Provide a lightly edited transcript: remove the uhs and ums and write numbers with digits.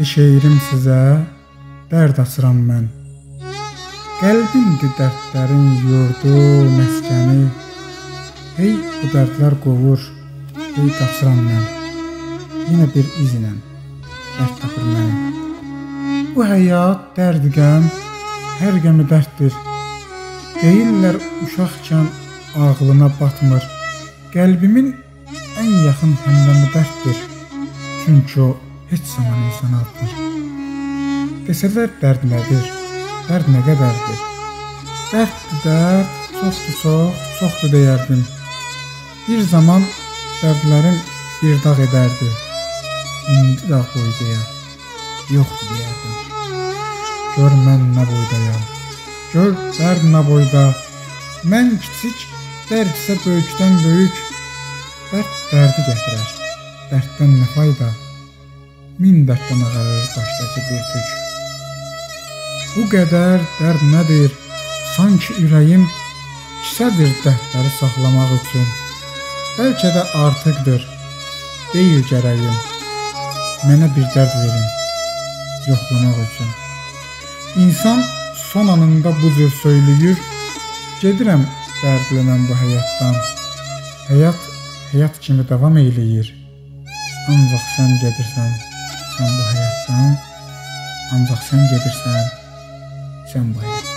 şeirim sizə, dərd açıram mən. Qəlbimdir dərdlərin yurdu, məskəni. Hey bu dərdlər qovur, hey qaçıram mən. Yenə bir izlə dərd tapır məni. Bu həyat dərd qəm, hər qəmi dərddir. Deyirlər uşaqkən ağlına batmır. Qəlbimin ən yaxın həmdəmi dərddir. Çünki o heç zaman insana atmır. Desələr dərd nədir? Dərd nə qədərdir? Dərddir dərd, çoxdur çox, çoxdur deyərdim. Bir zaman dərdlərim bir dağ edərdi. İndi dağ boydaya, yoxdur deyərdim. Gör mən nə boydayam, gör dərd nə boyda. Mən kiçik, dərd isə böyükdən böyük. Dərd dərdi gətirər, dərddən nə fayda? Min dərddən ağarır başdakı bir tük. Bu qədər dərd nədir? Sanki ürəyim kisədir dərdləri saxlamaq üçün. Bəlkə də artıqdır, deyil gərəyim. Mənə bir dərd verin, yoxlamaq üçün. İnsan son anında bu cür söyləyir. Gedirəm dərdlə mən bu həyatdan. Həyat kimi davam eyləyir. Ancaq sən gedirsən, sən bu həyatdan. Ancaq sən gedirsən, sən bu həyatdan.